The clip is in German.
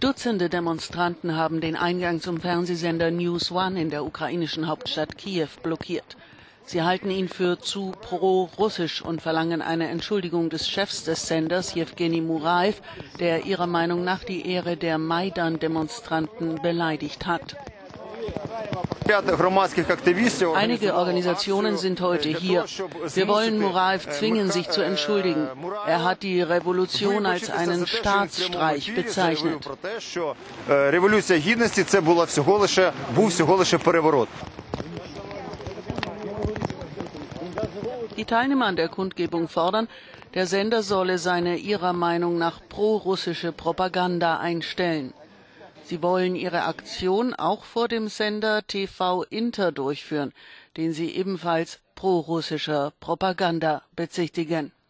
Dutzende Demonstranten haben den Eingang zum Fernsehsender News One in der ukrainischen Hauptstadt Kiew blockiert. Sie halten ihn für zu pro-russisch und verlangen eine Entschuldigung des Chefs des Senders, Jewgeni Muraev, der ihrer Meinung nach die Ehre der Maidan-Demonstranten beleidigt hat. Einige Organisationen sind heute hier. Wir wollen Muraev zwingen, sich zu entschuldigen. Er hat die Revolution als einen Staatsstreich bezeichnet. Die Teilnehmer an der Kundgebung fordern, der Sender solle seine ihrer Meinung nach pro-russische Propaganda einstellen. Sie wollen ihre Aktion auch vor dem Sender TV Inter durchführen, den sie ebenfalls pro-russischer Propaganda bezichtigen.